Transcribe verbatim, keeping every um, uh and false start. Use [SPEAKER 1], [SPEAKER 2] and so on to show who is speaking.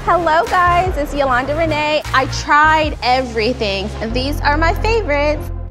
[SPEAKER 1] Hello guys, it's Yolanda Renee. I tried everything. These are my favorites.